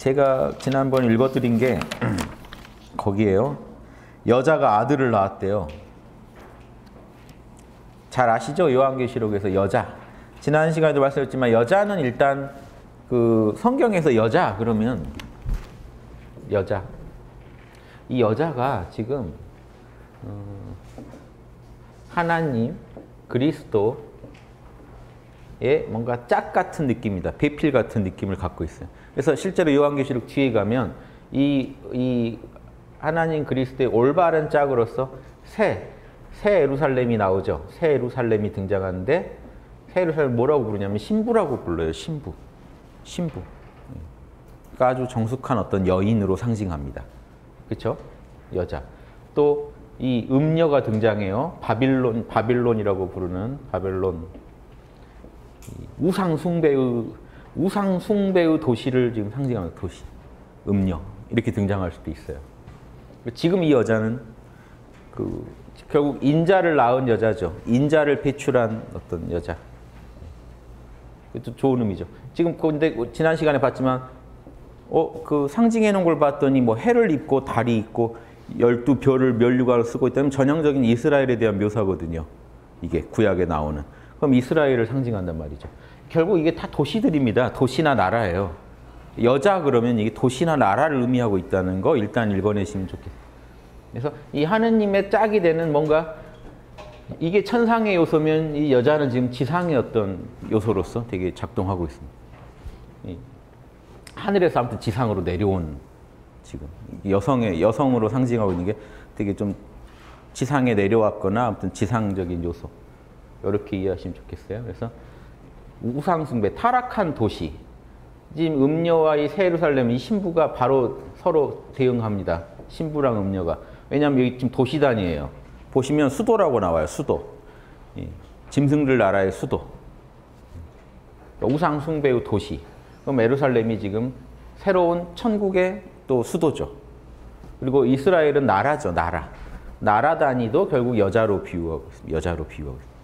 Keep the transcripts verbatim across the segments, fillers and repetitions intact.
제가 지난번 읽어드린 게 거기에요. 여자가 아들을 낳았대요. 잘 아시죠? 요한계시록에서 여자. 지난 시간에도 말씀드렸지만 여자는 일단 그 성경에서 여자 그러면 여자. 이 여자가 지금 음, 하나님, 그리스도의 뭔가 짝 같은 느낌이다. 배필 같은 느낌을 갖고 있어요. 그래서 실제로 요한계시록 뒤에 가면 이, 이 하나님 그리스도의 올바른 짝으로서 새, 새 예루살렘이 나오죠. 새 예루살렘이 등장하는데 새 예루살렘 뭐라고 부르냐면 신부라고 불러요. 신부. 신부. 그러니까 아주 정숙한 어떤 여인으로 상징합니다. 그렇죠? 여자. 또 이 음녀가 등장해요. 바빌론, 바빌론이라고 부르는 바벨론. 우상 숭배의 우상 숭배의 도시를 지금 상징하는 도시. 음녀. 이렇게 등장할 수도 있어요. 지금 이 여자는 그 결국 인자를 낳은 여자죠. 인자를 배출한 어떤 여자. 그것도 좋은 의미죠. 지금 근데 지난 시간에 봤지만 어, 그 상징해 놓은 걸 봤더니 뭐 해를 입고 달이 있고 열두 별을 면류관으로 쓰고 있다면 전형적인 이스라엘에 대한 묘사거든요. 이게 구약에 나오는. 그럼 이스라엘을 상징한단 말이죠. 결국 이게 다 도시들입니다. 도시나 나라예요. 여자 그러면 이게 도시나 나라를 의미하고 있다는 거 일단 읽어내시면 좋겠어요. 그래서 이 하느님의 짝이 되는 뭔가 이게 천상의 요소면 이 여자는 지금 지상의 어떤 요소로서 되게 작동하고 있습니다. 하늘에서 아무튼 지상으로 내려온 지금 여성의 여성으로 상징하고 있는 게 되게 좀 지상에 내려왔거나 아무튼 지상적인 요소 이렇게 이해하시면 좋겠어요. 그래서 우상숭배 타락한 도시 지금 음녀와 이 새 예루살렘 이 신부가 바로 서로 대응합니다. 신부랑 음녀가 왜냐하면 여기 지금 도시 단위예요. 보시면 수도라고 나와요. 수도. 예. 짐승들 나라의 수도. 우상 숭배의 도시. 그럼 예루살렘이 지금 새로운 천국의 또 수도죠. 그리고 이스라엘은 나라죠. 나라. 나라 단위도 결국 여자로 비유하고 있습니다. 여자로 비유하고 있습니다.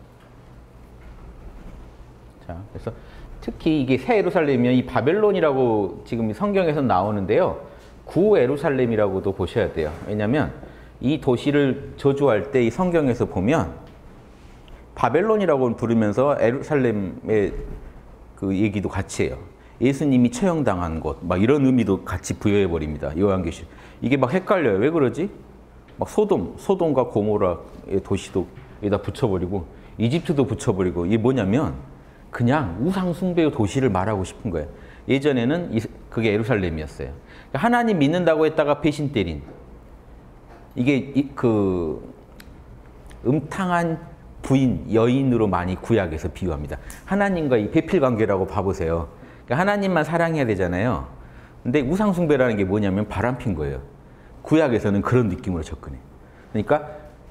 자, 그래서 특히 이게 새 예루살렘이면 이 바벨론이라고 지금 성경에서 나오는데요. 구 예루살렘이라고도 보셔야 돼요. 왜냐하면 이 도시를 저주할 때 이 성경에서 보면 바벨론이라고 부르면서 예루살렘의 그 얘기도 같이 해요. 예수님이 처형당한 곳, 막 이런 의미도 같이 부여해 버립니다. 요한계시록. 이게 막 헷갈려요. 왜 그러지? 막 소돔, 소돔과 고모라의 도시도 여기다 붙여버리고 이집트도 붙여버리고 이게 뭐냐면 그냥 우상 숭배의 도시를 말하고 싶은 거예요. 예전에는 그게 예루살렘이었어요. 하나님 믿는다고 했다가 배신 때린. 이게 그 음탕한 부인, 여인으로 많이 구약에서 비유합니다. 하나님과 이 배필 관계라고 봐보세요. 그러니까 하나님만 사랑해야 되잖아요. 근데 우상 숭배라는 게 뭐냐면 바람핀 거예요. 구약에서는 그런 느낌으로 접근해. 그러니까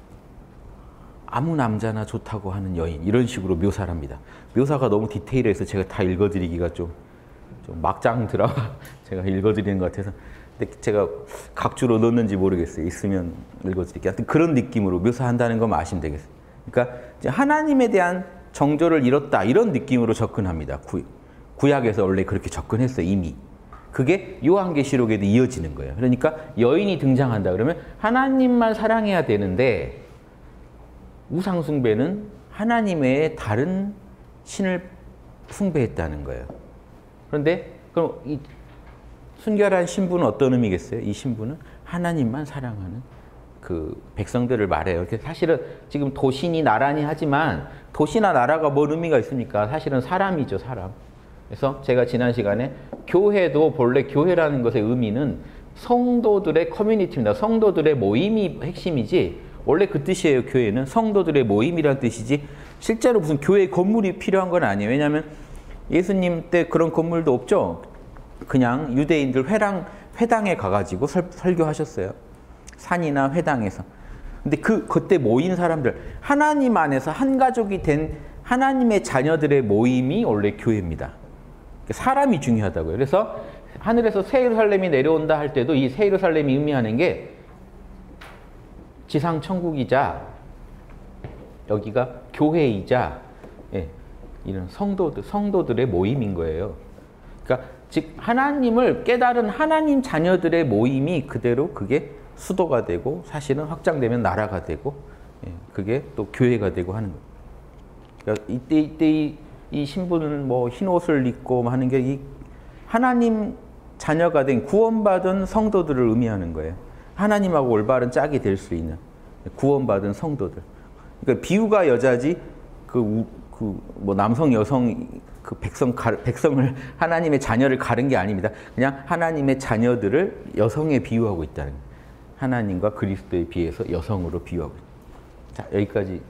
아무 남자나 좋다고 하는 여인 이런 식으로 묘사를 합니다. 묘사가 너무 디테일해서 제가 다 읽어드리기가 좀, 좀 막장 드라마 제가 읽어드리는 것 같아서 근데 제가 각주로 넣었는지 모르겠어요. 있으면 읽어드릴게요. 하여튼 그런 느낌으로 묘사한다는 것만 아시면 되겠어요. 그러니까 하나님에 대한 정조를 잃었다 이런 느낌으로 접근합니다. 구, 구약에서 원래 그렇게 접근했어요. 이미. 그게 요한계시록에도 이어지는 거예요. 그러니까 여인이 등장한다 그러면 하나님만 사랑해야 되는데 우상 숭배는 하나님 외에 다른 신을 숭배했다는 거예요. 그런데 그럼 이 순결한 신부는 어떤 의미겠어요? 이 신부는 하나님만 사랑하는 그 백성들을 말해요. 사실은 지금 도시니 나라니 하지만 도시나 나라가 뭔 의미가 있습니까? 사실은 사람이죠, 사람. 그래서 제가 지난 시간에 교회도 본래 교회라는 것의 의미는 성도들의 커뮤니티입니다. 성도들의 모임이 핵심이지 원래 그 뜻이에요. 교회는 성도들의 모임이라는 뜻이지 실제로 무슨 교회 건물이 필요한 건 아니에요. 왜냐하면 예수님 때 그런 건물도 없죠. 그냥 유대인들 회당, 회당에 가가지고 설, 설교하셨어요. 산이나 회당에서. 근데 그, 그때 모인 사람들, 하나님 안에서 한 가족이 된 하나님의 자녀들의 모임이 원래 교회입니다. 사람이 중요하다고요. 그래서 하늘에서 새 예루살렘이 내려온다 할 때도 이 새 예루살렘이 의미하는 게 지상 천국이자 여기가 교회이자 예, 이런 성도들, 성도들의 모임인 거예요. 그러니까 즉 하나님을 깨달은 하나님 자녀들의 모임이 그대로 그게 수도가 되고 사실은 확장되면 나라가 되고 그게 또 교회가 되고 하는 거예요. 그러니까 이때 이때 이, 이 신부는 뭐 흰 옷을 입고 하는 게 이 하나님 자녀가 된 구원받은 성도들을 의미하는 거예요. 하나님하고 올바른 짝이 될 수 있는 구원받은 성도들. 그러니까 비유가 여자지 그 그 뭐 남성 여성 그 백성 가, 백성을 하나님의 자녀를 가른 게 아닙니다. 그냥 하나님의 자녀들을 여성에 비유하고 있다는 거예요. 하나님과 그리스도에 비해서 여성으로 비유하고 있다. 자, 여기까지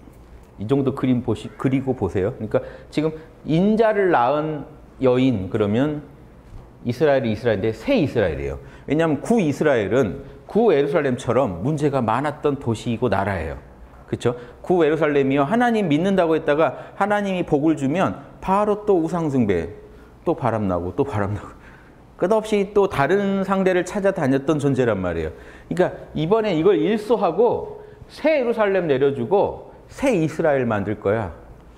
이 정도 그림 보시 그리고 보세요. 그러니까 지금 인자를 낳은 여인 그러면 이스라엘이 이스라엘인데 새 이스라엘이에요. 왜냐하면 구 이스라엘은 구 예루살렘처럼 문제가 많았던 도시이고 나라예요. 그렇죠? 구 예루살렘이요. 하나님 믿는다고 했다가 하나님이 복을 주면 바로 또 우상숭배, 또 바람나고 또 바람나고 끝없이 또 다른 상대를 찾아다녔던 존재란 말이에요. 그러니까 이번에 이걸 일소하고 새 예루살렘 내려주고 새 이스라엘 만들 거야.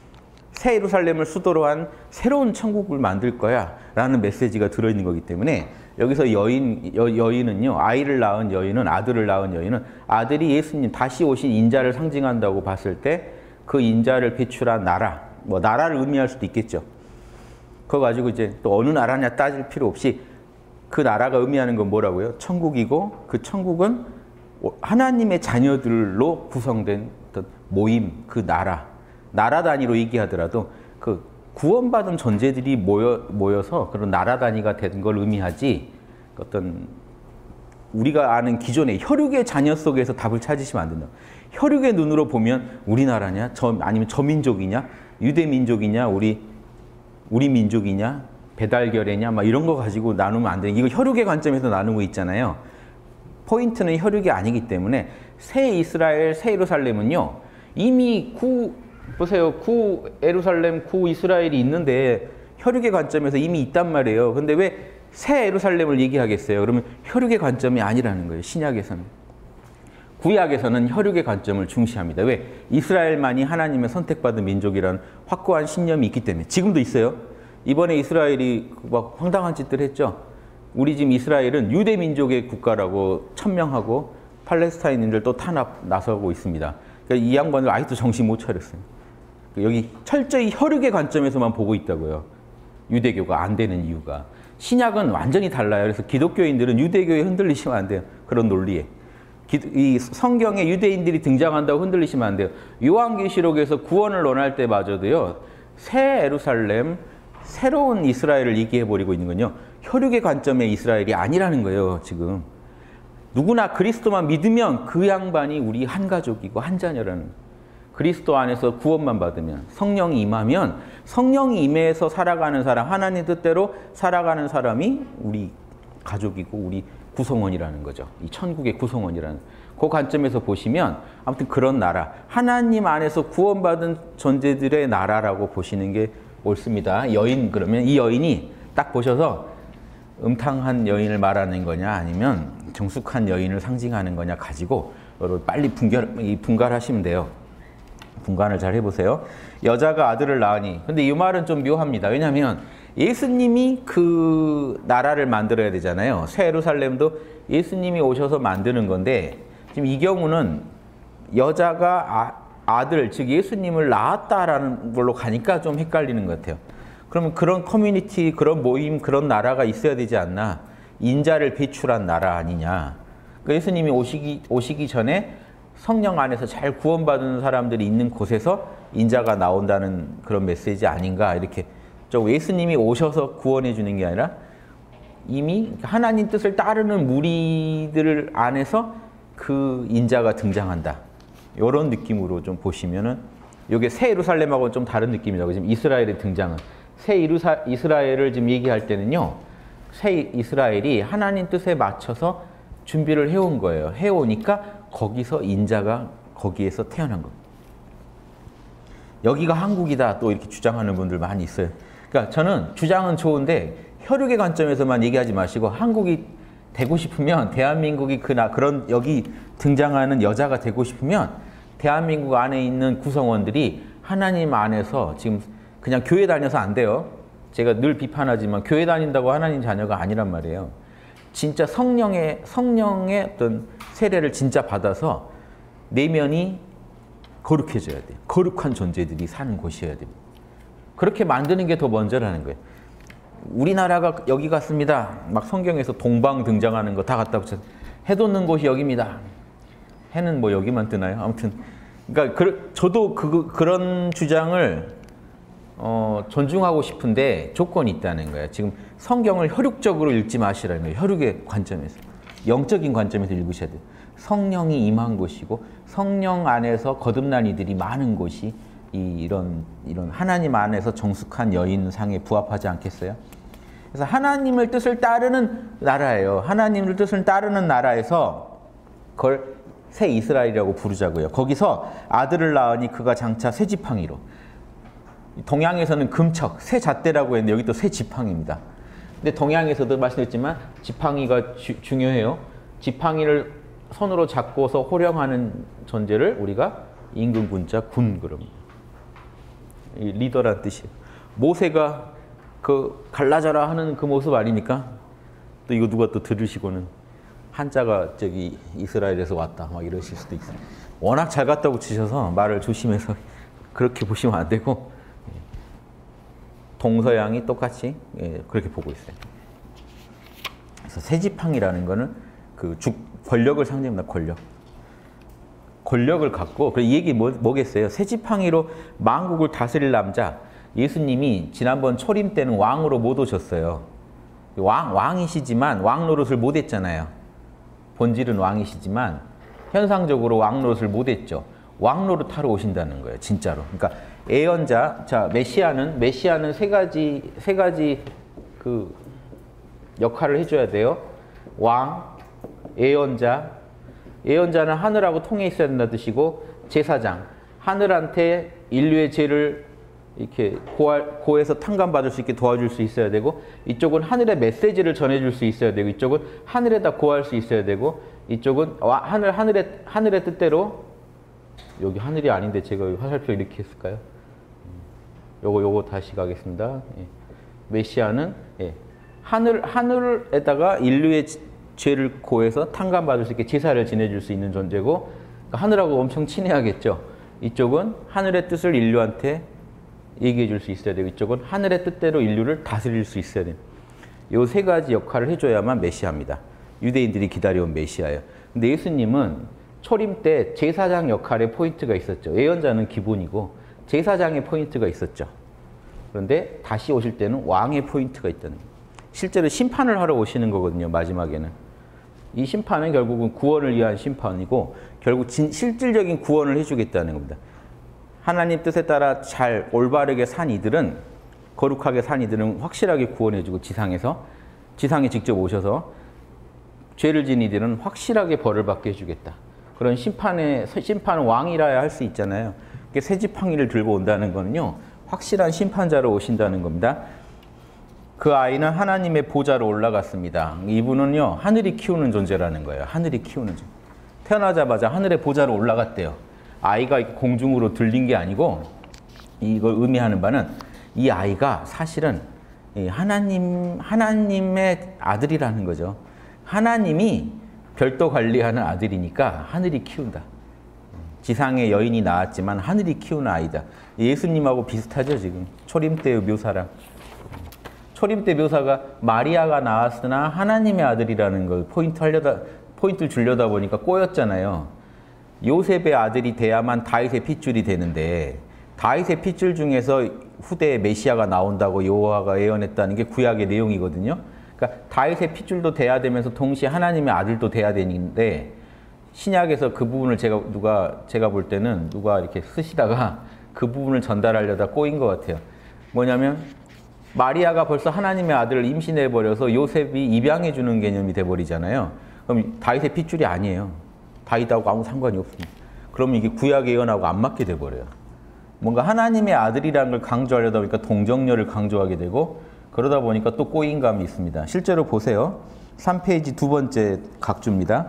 새 예루살렘을 수도로 한 새로운 천국을 만들 거야 라는 메시지가 들어있는 거기 때문에 여기서 여인, 여, 여인은요, 아이를 낳은 여인은, 아들을 낳은 여인은 아들이 예수님 다시 오신 인자를 상징한다고 봤을 때 그 인자를 배출한 나라, 뭐 나라를 의미할 수도 있겠죠. 그거 가지고 이제 또 어느 나라냐 따질 필요 없이 그 나라가 의미하는 건 뭐라고요? 천국이고 그 천국은 하나님의 자녀들로 구성된 어떤 모임, 그 나라, 나라 단위로 얘기하더라도 그 구원받은 존재들이 모여, 모여서 그런 나라 단위가 된 걸 의미하지 어떤 우리가 아는 기존의 혈육의 자녀 속에서 답을 찾으시면 안 된다. 혈육의 눈으로 보면 우리나라냐, 저, 아니면 저 민족이냐, 유대 민족이냐, 우리 우리 민족이냐, 배달결례냐, 막 이런 거 가지고 나누면 안 돼. 이거 혈육의 관점에서 나누고 있잖아요. 포인트는 혈육이 아니기 때문에 새 이스라엘, 새 예루살렘은요 이미 구 보세요. 구 예루살렘, 구 이스라엘이 있는데 혈육의 관점에서 이미 있단 말이에요. 근데 왜 새 예루살렘을 얘기하겠어요? 그러면 혈육의 관점이 아니라는 거예요. 신약에서는. 구약에서는 혈육의 관점을 중시합니다. 왜? 이스라엘만이 하나님의 선택받은 민족이라는 확고한 신념이 있기 때문에. 지금도 있어요. 이번에 이스라엘이 막 황당한 짓들 했죠. 우리 지금 이스라엘은 유대 민족의 국가라고 천명하고 팔레스타인인들 또 탄압 나서고 있습니다. 그러니까 이 양반들 아직도 정신 못 차렸어요. 여기 철저히 혈육의 관점에서만 보고 있다고요. 유대교가 안 되는 이유가. 신약은 완전히 달라요. 그래서 기독교인들은 유대교에 흔들리시면 안 돼요. 그런 논리에. 이 성경에 유대인들이 등장한다고 흔들리시면 안 돼요. 요한계시록에서 구원을 논할 때마저도요. 새 예루살렘, 새로운 이스라엘을 얘기해버리고 있는 건요. 혈육의 관점의 이스라엘이 아니라는 거예요. 지금. 누구나 그리스도만 믿으면 그 양반이 우리 한 가족이고 한 자녀라는 거예요. 그리스도 안에서 구원만 받으면 성령이 임하면 성령이 임해서 살아가는 사람, 하나님 뜻대로 살아가는 사람이 우리 가족이고 우리 구성원이라는 거죠. 이 천국의 구성원이라는 그 관점에서 보시면 아무튼 그런 나라, 하나님 안에서 구원받은 존재들의 나라라고 보시는 게 옳습니다. 여인 그러면 이 여인이 딱 보셔서 음탕한 여인을 말하는 거냐 아니면 정숙한 여인을 상징하는 거냐 가지고 빨리 분별, 분갈하시면 돼요. 분간을 잘 해보세요. 여자가 아들을 낳으니. 근데 이 말은 좀 묘합니다. 왜냐하면 예수님이 그 나라를 만들어야 되잖아요. 새 예루살렘도 예수님이 오셔서 만드는 건데 지금 이 경우는 여자가 아, 아들, 즉 예수님을 낳았다라는 걸로 가니까 좀 헷갈리는 것 같아요. 그러면 그런 커뮤니티, 그런 모임, 그런 나라가 있어야 되지 않나? 인자를 배출한 나라 아니냐? 그러니까 예수님이 오시기, 오시기 전에 성령 안에서 잘 구원받은 사람들이 있는 곳에서 인자가 나온다는 그런 메시지 아닌가 이렇게 좀 예수님이 오셔서 구원해 주는 게 아니라 이미 하나님 뜻을 따르는 무리들 안에서 그 인자가 등장한다. 이런 느낌으로 좀 보시면은 이게 새 예루살렘하고는 좀 다른 느낌이라고 지금 이스라엘의 등장은 새 이루사, 이스라엘을 지금 얘기할 때는요. 새 이스라엘이 하나님 뜻에 맞춰서 준비를 해온 거예요. 해오니까 거기서 인자가 거기에서 태어난 겁니다. 여기가 한국이다 또 이렇게 주장하는 분들 많이 있어요. 그러니까 저는 주장은 좋은데 혈육의 관점에서만 얘기하지 마시고 한국이 되고 싶으면 대한민국이 그나 그런 여기 등장하는 여자가 되고 싶으면 대한민국 안에 있는 구성원들이 하나님 안에서 지금 그냥 교회 다녀서 안 돼요. 제가 늘 비판하지만 교회 다닌다고 하나님 자녀가 아니란 말이에요. 진짜 성령의 성령의 어떤 세례를 진짜 받아서 내면이 거룩해져야 돼요. 거룩한 존재들이 사는 곳이어야 됩니다. 그렇게 만드는 게 더 먼저라는 거예요. 우리나라가 여기 같습니다. 막 성경에서 동방 등장하는 거 다 갖다 붙여 해돋는 곳이 여기입니다. 해는 뭐 여기만 뜨나요? 아무튼 그러니까 그, 저도 그, 그런 주장을 어, 존중하고 싶은데 조건이 있다는 거예요. 지금 성경을 혈육적으로 읽지 마시라는 거예요. 혈육의 관점에서. 영적인 관점에서 읽으셔야 돼요. 성령이 임한 곳이고 성령 안에서 거듭난 이들이 많은 곳이 이, 이런, 이런 하나님 안에서 정숙한 여인상에 부합하지 않겠어요? 그래서 하나님의 뜻을 따르는 나라예요. 하나님의 뜻을 따르는 나라에서 그걸 새 이스라엘이라고 부르자고요. 거기서 아들을 낳으니 그가 장차 새 지팡이로. 동양에서는 금척, 새 잣대라고 했는데 여기 또 새 지팡이입니다. 근데 동양에서도 말씀드렸지만 지팡이가 주, 중요해요. 지팡이를 손으로 잡고서 호령하는 존재를 우리가 임금군자 군 그럽니다. 리더란 뜻이에요. 모세가 그 갈라져라 하는 그 모습 아닙니까? 또 이거 누가 또 들으시고는 한자가 저기 이스라엘에서 왔다 막 이러실 수도 있어요. 워낙 잘 갖다 붙이셔서 말을 조심해서 그렇게 보시면 안 되고 동서양이 똑같이 그렇게 보고 있어요. 그래서 새지팡이라는 거는 그 주, 권력을 상징합니다. 권력. 권력을 갖고 이 얘기 뭐, 뭐겠어요? 새지팡이로 만국을 다스릴 남자. 예수님이 지난번 초림 때는 왕으로 못 오셨어요. 왕, 왕이시지만 왕 노릇을 못 했잖아요. 본질은 왕이시지만 현상적으로 왕 노릇을 못 했죠. 왕 노릇 하러 오신다는 거예요. 진짜로. 그러니까 예언자, 자 메시아는 메시아는 세 가지 세 가지 그 역할을 해줘야 돼요. 왕, 예언자, 예언자는 하늘하고 통해 있어야 된다는 뜻이고 제사장, 하늘한테 인류의 죄를 이렇게 고할, 고해서 탕감받을 수 있게 도와줄 수 있어야 되고 이쪽은 하늘의 메시지를 전해줄 수 있어야 되고 이쪽은 하늘에다 고할 수 있어야 되고 이쪽은 와, 하늘, 하늘의, 하늘의 뜻대로 여기 하늘이 아닌데 제가 화살표 이렇게 했을까요? 요거 요거 다시 가겠습니다. 예. 메시아는 예. 하늘, 하늘에다가 인류의 죄를 고해서 탕감받을 수 있게 제사를 지내줄 수 있는 존재고 그러니까 하늘하고 엄청 친해야겠죠. 이쪽은 하늘의 뜻을 인류한테 얘기해 줄 수 있어야 되고 이쪽은 하늘의 뜻대로 인류를 다스릴 수 있어야 돼요. 이 세 가지 역할을 해줘야만 메시아입니다. 유대인들이 기다려온 메시아예요. 근데 예수님은 초림 때 제사장 역할의 포인트가 있었죠. 예언자는 기본이고 제사장의 포인트가 있었죠. 그런데 다시 오실 때는 왕의 포인트가 있다는 거예요. 실제로 심판을 하러 오시는 거거든요. 마지막에는. 이 심판은 결국은 구원을 위한 심판이고 결국 진, 실질적인 구원을 해주겠다는 겁니다. 하나님 뜻에 따라 잘 올바르게 산 이들은 거룩하게 산 이들은 확실하게 구원해주고 지상에서 지상에 직접 오셔서 죄를 지은 이들은 확실하게 벌을 받게 해주겠다. 그런 심판의 심판은 왕이라야 할 수 있잖아요. 새 지팡이를 들고 온다는 거는요. 확실한 심판자로 오신다는 겁니다. 그 아이는 하나님의 보좌로 올라갔습니다. 이분은요. 하늘이 키우는 존재라는 거예요. 하늘이 키우는 존재. 태어나자마자 하늘의 보좌로 올라갔대요. 아이가 공중으로 들린 게 아니고 이걸 의미하는 바는 이 아이가 사실은 하나님, 하나님의 아들이라는 거죠. 하나님이 별도 관리하는 아들이니까 하늘이 키운다. 지상의 여인이 나왔지만 하늘이 키우는 아이다. 예수님하고 비슷하죠, 지금. 초림 때의 묘사랑. 초림 때 묘사가 마리아가 나왔으나 하나님의 아들이라는 걸 포인트 하려다, 포인트를 주려다 보니까 꼬였잖아요. 요셉의 아들이 돼야만 다윗의 핏줄이 되는데 다윗의 핏줄 중에서 후대에 메시아가 나온다고 여호와가 예언했다는 게 구약의 내용이거든요. 그러니까 다윗의 핏줄도 돼야 되면서 동시에 하나님의 아들도 돼야 되는데 신약에서 그 부분을 제가 누가 제가 볼 때는 누가 이렇게 쓰시다가 그 부분을 전달하려다 꼬인 것 같아요. 뭐냐면 마리아가 벌써 하나님의 아들을 임신해 버려서 요셉이 입양해 주는 개념이 돼 버리잖아요. 그럼 다윗의 핏줄이 아니에요. 다윗하고 아무 상관이 없습니다. 그러면 이게 구약 예언하고 안 맞게 돼 버려요. 뭔가 하나님의 아들이라는 걸 강조하려다 보니까 동정녀를 강조하게 되고 그러다 보니까 또 꼬인 감이 있습니다. 실제로 보세요. 삼 페이지 두 번째 각주입니다.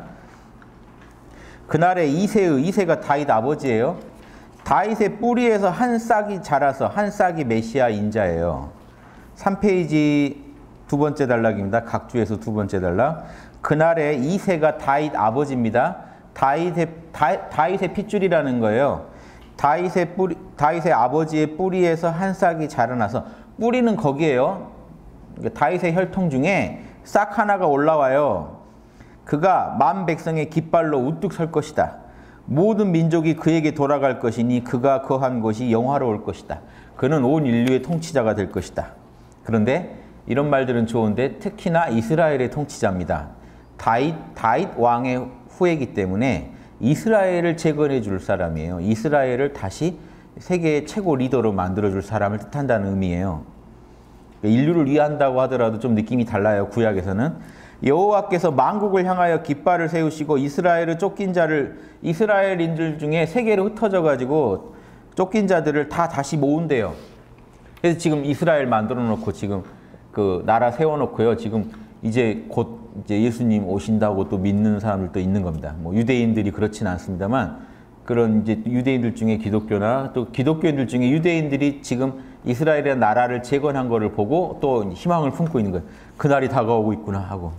그날에 이새의, 이새가 다윗 아버지예요. 다윗의 뿌리에서 한 싹이 자라서 한 싹이 메시아 인자예요. 삼 페이지 두 번째 단락입니다. 각주에서 두 번째 단락. 그날에 이새가 다윗 아버지입니다. 다윗의, 다, 다윗의 핏줄이라는 거예요. 다윗의 뿌리, 다윗의 아버지의 뿌리에서 한 싹이 자라나서, 뿌리는 거기에요. 다윗의 혈통 중에 싹 하나가 올라와요. 그가 만 백성의 깃발로 우뚝 설 것이다. 모든 민족이 그에게 돌아갈 것이니 그가 거한 곳이 영화로울 것이다. 그는 온 인류의 통치자가 될 것이다. 그런데 이런 말들은 좋은데 특히나 이스라엘의 통치자입니다. 다윗, 다윗 왕의 후예이기 때문에 이스라엘을 재건해 줄 사람이에요. 이스라엘을 다시 세계의 최고 리더로 만들어줄 사람을 뜻한다는 의미예요. 인류를 위한다고 하더라도 좀 느낌이 달라요. 구약에서는. 여호와께서 만국을 향하여 깃발을 세우시고 이스라엘을 쫓긴 자를, 이스라엘인들 중에 세계로 흩어져 가지고 쫓긴 자들을 다 다시 모은대요. 그래서 지금 이스라엘 만들어 놓고 지금 그 나라 세워 놓고요. 지금 이제 곧 이제 예수님 오신다고 또 믿는 사람들도 있는 겁니다. 뭐 유대인들이 그렇지는 않습니다만, 그런 이제 유대인들 중에 기독교나 또 기독교인들 중에 유대인들이 지금 이스라엘의 나라를 재건한 거를 보고 또 희망을 품고 있는 거예요. 그날이 다가오고 있구나 하고.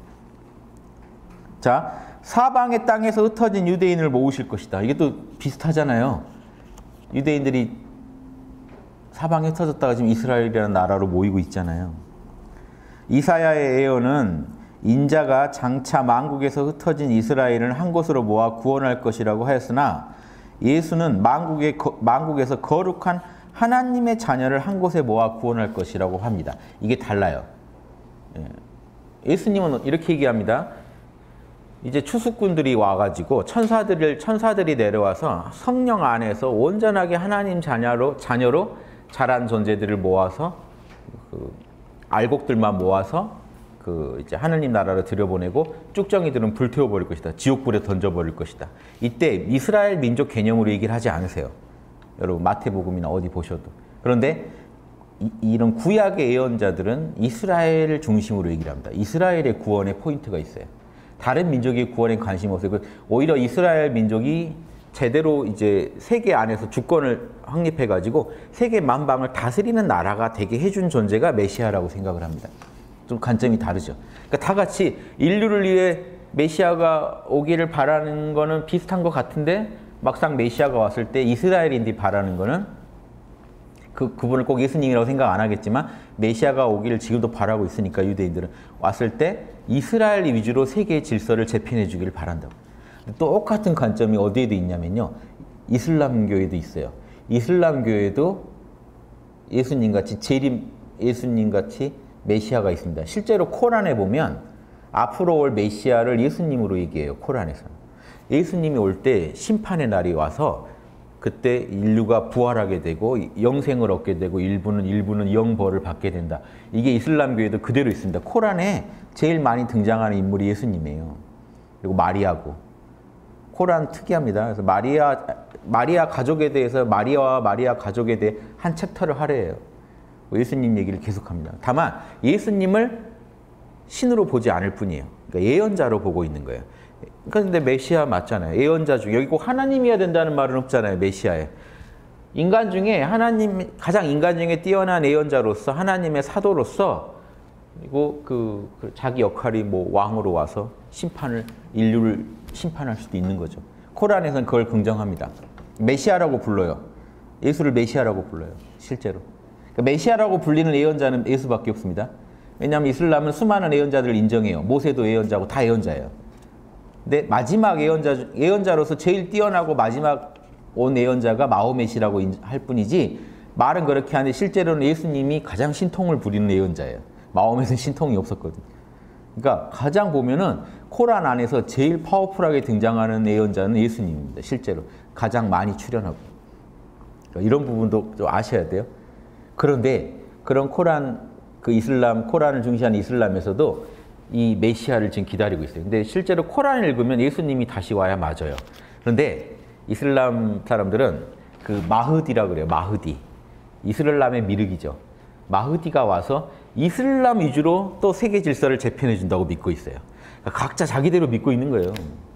자, 사방의 땅에서 흩어진 유대인을 모으실 것이다. 이게 또 비슷하잖아요. 유대인들이 사방에 흩어졌다가 지금 이스라엘이라는 나라로 모이고 있잖아요. 이사야의 예언은 인자가 장차 만국에서 흩어진 이스라엘을 한 곳으로 모아 구원할 것이라고 하였으나, 예수는 만국의, 만국에서 거룩한 하나님의 자녀를 한 곳에 모아 구원할 것이라고 합니다. 이게 달라요. 예수님은 이렇게 얘기합니다. 이제 추수꾼들이 와가지고 천사들을, 천사들이 내려와서 성령 안에서 온전하게 하나님 자녀로, 자녀로 자란 존재들을 모아서 그 알곡들만 모아서 그 이제 하느님 나라로 들여보내고 쭉정이들은 불태워버릴 것이다. 지옥불에 던져버릴 것이다. 이때 이스라엘 민족 개념으로 얘기를 하지 않으세요. 여러분 마태복음이나 어디 보셔도. 그런데 이, 이런 구약의 예언자들은 이스라엘을 중심으로 얘기를 합니다. 이스라엘의 구원에 포인트가 있어요. 다른 민족의 구원에 관심이 없어요. 오히려 이스라엘 민족이 제대로 이제 세계 안에서 주권을 확립해가지고 세계 만방을 다스리는 나라가 되게 해준 존재가 메시아라고 생각을 합니다. 좀 관점이 다르죠. 그러니까 다 같이 인류를 위해 메시아가 오기를 바라는 거는 비슷한 것 같은데, 막상 메시아가 왔을 때 이스라엘인들이 바라는 거는 그, 그분을 꼭 예수님이라고 생각 안 하겠지만 메시아가 오기를 지금도 바라고 있으니까 유대인들은 왔을 때 이스라엘 위주로 세계의 질서를 재편해 주기를 바란다고. 똑같은 관점이 어디에도 있냐면요. 이슬람교에도 있어요. 이슬람교에도 예수님같이 재림 예수님같이 메시아가 있습니다. 실제로 코란에 보면 앞으로 올 메시아를 예수님으로 얘기해요. 코란에서는. 예수님이 올 때 심판의 날이 와서 그때 인류가 부활하게 되고 영생을 얻게 되고 일부는 일부는 영벌을 받게 된다. 이게 이슬람교에도 그대로 있습니다. 코란에 제일 많이 등장하는 인물이 예수님이에요. 그리고 마리아고. 코란 특이합니다. 그래서 마리아 마리아 가족에 대해서 마리아와 마리아 가족에 대해 한 챕터를 할애해요. 예수님 얘기를 계속합니다. 다만 예수님을 신으로 보지 않을 뿐이에요. 그러니까 예언자로 보고 있는 거예요. 그런데 메시아 맞잖아요. 예언자 중에 여기 꼭 하나님이어야 된다는 말은 없잖아요. 메시아에. 인간 중에 하나님 가장 인간 중에 뛰어난 예언자로서 하나님의 사도로서 그리고 그, 그 자기 역할이 뭐 왕으로 와서 심판을 인류를 심판할 수도 있는 거죠. 코란에서는 그걸 긍정합니다. 메시아라고 불러요. 예수를 메시아라고 불러요. 실제로. 그러니까 메시아라고 불리는 예언자는 예수밖에 없습니다. 왜냐하면 이슬람은 수많은 예언자들을 인정해요. 모세도 예언자고 다 예언자예요. 근데 마지막 예언자, 예언자로서 제일 뛰어나고 마지막 온 예언자가 마호멧이라고 할 뿐이지, 말은 그렇게 하는데 실제로는 예수님이 가장 신통을 부리는 예언자예요. 마호멧은 신통이 없었거든요. 그러니까 가장 보면은 코란 안에서 제일 파워풀하게 등장하는 예언자는 예수님입니다. 실제로 가장 많이 출연하고. 그러니까 이런 부분도 좀 아셔야 돼요. 그런데 그런 코란, 그 이슬람, 코란을 중시하는 이슬람에서도 이 메시아를 지금 기다리고 있어요. 근데 실제로 코란을 읽으면 예수님이 다시 와야 맞아요. 그런데 이슬람 사람들은 그 마흐디라고 그래요. 마흐디. 이슬람의 미륵이죠. 마흐디가 와서 이슬람 위주로 또 세계 질서를 재편해 준다고 믿고 있어요. 그러니까 각자 자기대로 믿고 있는 거예요.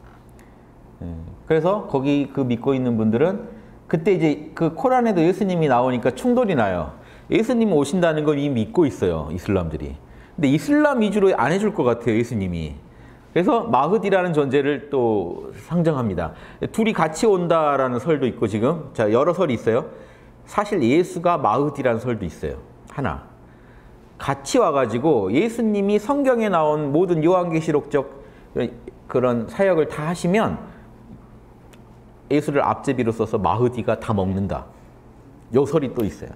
그래서 거기 그 믿고 있는 분들은 그때 이제 그 코란에도 예수님이 나오니까 충돌이 나요. 예수님 오신다는 걸 이미 믿고 있어요, 이슬람들이. 근데 이슬람 위주로 안 해줄 것 같아요, 예수님이. 그래서 마흐디라는 존재를 또 상정합니다. 둘이 같이 온다라는 설도 있고 지금 자 여러 설이 있어요. 사실 예수가 마흐디라는 설도 있어요. 하나. 같이 와가지고 예수님이 성경에 나온 모든 요한계시록적 그런 사역을 다 하시면 예수를 앞제비로 써서 마흐디가 다 먹는다. 요 설이 또 있어요.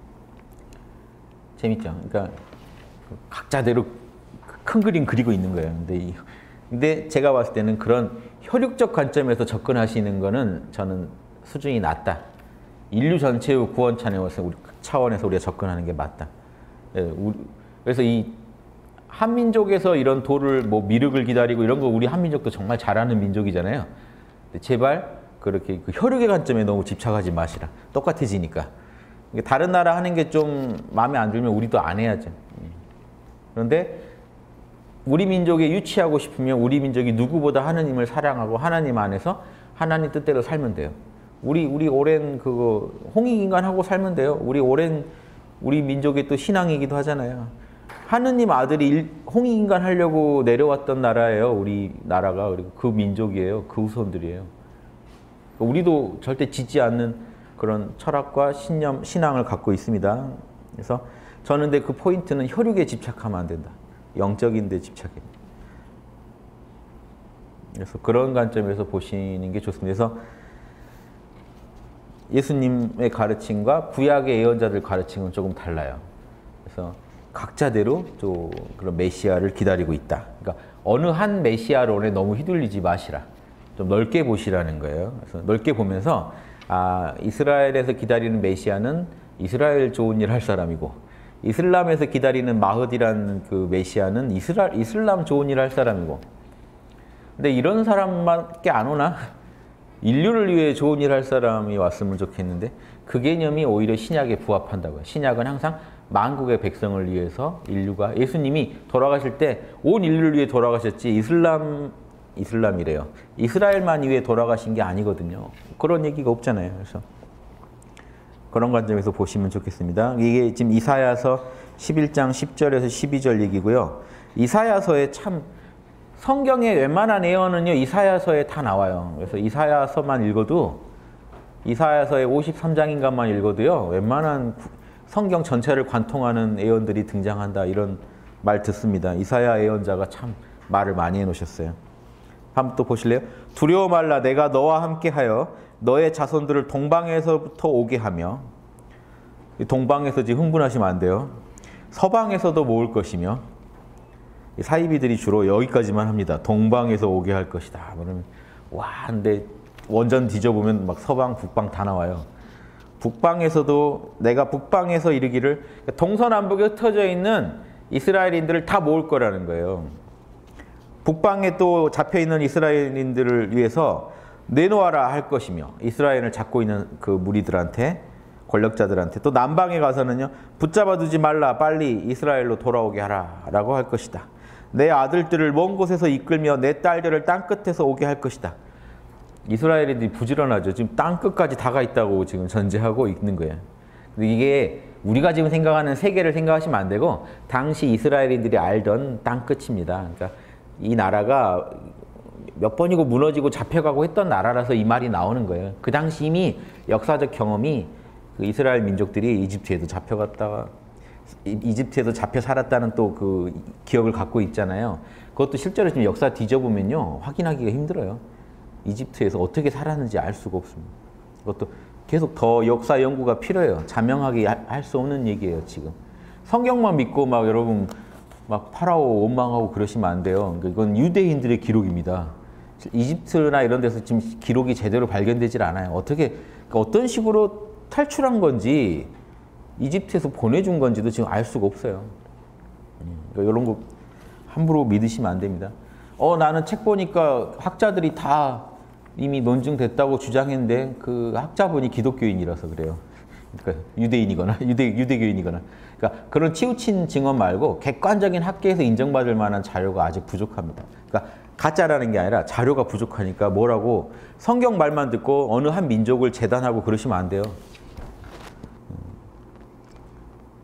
재밌죠? 그러니까 각자대로 큰 그림 그리고 있는 거예요. 근데, 이, 근데 제가 봤을 때는 그런 혈육적 관점에서 접근하시는 거는 저는 수준이 낮다. 인류 전체의 구원 차원에서, 차원에서 우리가 접근하는 게 맞다. 그래서 이 한민족에서 이런 도를 뭐 미륵을 기다리고 이런 거 우리 한민족도 정말 잘하는 민족이잖아요. 제발 그렇게 그 혈육의 관점에 너무 집착하지 마시라. 똑같아지니까. 다른 나라 하는 게 좀 마음에 안 들면 우리도 안 해야죠. 그런데 우리 민족에 유치하고 싶으면 우리 민족이 누구보다 하나님을 사랑하고 하나님 안에서 하나님 뜻대로 살면 돼요. 우리 우리 오랜 그거 홍익인간하고 살면 돼요. 우리 오랜 우리 민족의 또 신앙이기도 하잖아요. 하느님 아들이 홍익인간 하려고 내려왔던 나라예요. 우리 나라가. 그리고 그 민족이에요. 그 후손들이에요. 우리도 절대 지지 않는 그런 철학과 신념, 신앙을 갖고 있습니다. 그래서 저는 근데 그 포인트는 혈육에 집착하면 안 된다. 영적인 데 집착해. 그래서 그런 관점에서 보시는 게 좋습니다. 그래서 예수님의 가르침과 구약의 예언자들 가르침은 조금 달라요. 그래서 각자대로 또 그런 메시아를 기다리고 있다. 그러니까 어느 한 메시아론에 너무 휘둘리지 마시라. 좀 넓게 보시라는 거예요. 그래서 넓게 보면서 아, 이스라엘에서 기다리는 메시아는 이스라엘 좋은 일 할 사람이고 이슬람에서 기다리는 마흐디라는 그 메시아는 이스라, 이슬람 좋은 일 할 사람이고 근데 이런 사람밖에 안 오나? 인류를 위해 좋은 일 할 사람이 왔으면 좋겠는데 그 개념이 오히려 신약에 부합한다고요. 신약은 항상 만국의 백성을 위해서 인류가 예수님이 돌아가실 때 온 인류를 위해 돌아가셨지 이슬람 이슬람이래요. 이스라엘만 위해 돌아가신 게 아니거든요. 그런 얘기가 없잖아요. 그래서 그런 관점에서 보시면 좋겠습니다. 이게 지금 이사야서 십일 장 십 절에서 십이 절 얘기고요. 이사야서에 참 성경의 웬만한 예언은요. 이사야서에 다 나와요. 그래서 이사야서만 읽어도 이사야서의 오십삼 장인가만 읽어도요. 웬만한 성경 전체를 관통하는 예언들이 등장한다. 이런 말 듣습니다. 이사야 예언자가 참 말을 많이 해놓으셨어요. 한번 또 보실래요? 두려워 말라 내가 너와 함께하여 너의 자손들을 동방에서부터 오게 하며 동방에서 지금 흥분하시면 안 돼요. 서방에서도 모을 것이며 사이비들이 주로 여기까지만 합니다. 동방에서 오게 할 것이다. 그러면 와 근데 원전 뒤져보면 막 서방 북방 다 나와요. 북방에서도 내가 북방에서 이르기를 동서남북에 흩어져 있는 이스라엘인들을 다 모을 거라는 거예요. 북방에 또 잡혀있는 이스라엘인들을 위해서 내놓아라 할 것이며 이스라엘을 잡고 있는 그 무리들한테 권력자들한테 또 남방에 가서는요 붙잡아 두지 말라 빨리 이스라엘로 돌아오게 하라 라고 할 것이다. 내 아들들을 먼 곳에서 이끌며 내 딸들을 땅끝에서 오게 할 것이다. 이스라엘인들이 부지런하죠. 지금 땅끝까지 다가 있다고 지금 전제하고 있는 거예요. 근데 이게 우리가 지금 생각하는 세계를 생각하시면 안 되고 당시 이스라엘인들이 알던 땅끝입니다. 그러니까 이 나라가 몇 번이고 무너지고 잡혀가고 했던 나라라서 이 말이 나오는 거예요. 그 당시 이미 역사적 경험이 그 이스라엘 민족들이 이집트에도 잡혀갔다가 이집트에도 잡혀 살았다는 또 그 기억을 갖고 있잖아요. 그것도 실제로 지금 역사 뒤져보면요. 확인하기가 힘들어요. 이집트에서 어떻게 살았는지 알 수가 없습니다. 그것도 계속 더 역사 연구가 필요해요. 자명하게 할 수 없는 얘기예요, 지금. 성경만 믿고 막 여러분 막 파라오 원망하고 그러시면 안 돼요. 이건 유대인들의 기록입니다. 이집트나 이런 데서 지금 기록이 제대로 발견되질 않아요. 어떻게, 그러니까 어떤 식으로 탈출한 건지 이집트에서 보내준 건지도 지금 알 수가 없어요. 그러니까 이런 거 함부로 믿으시면 안 됩니다. 어, 나는 책 보니까 학자들이 다 이미 논증됐다고 주장했는데 그 학자분이 기독교인이라서 그래요. 그러니까 유대인이거나 유대, 유대교인이거나 그러니까 그런 치우친 증언 말고 객관적인 학계에서 인정받을 만한 자료가 아직 부족합니다. 그러니까 가짜라는 게 아니라 자료가 부족하니까 뭐라고 성경 말만 듣고 어느 한 민족을 재단하고 그러시면 안 돼요.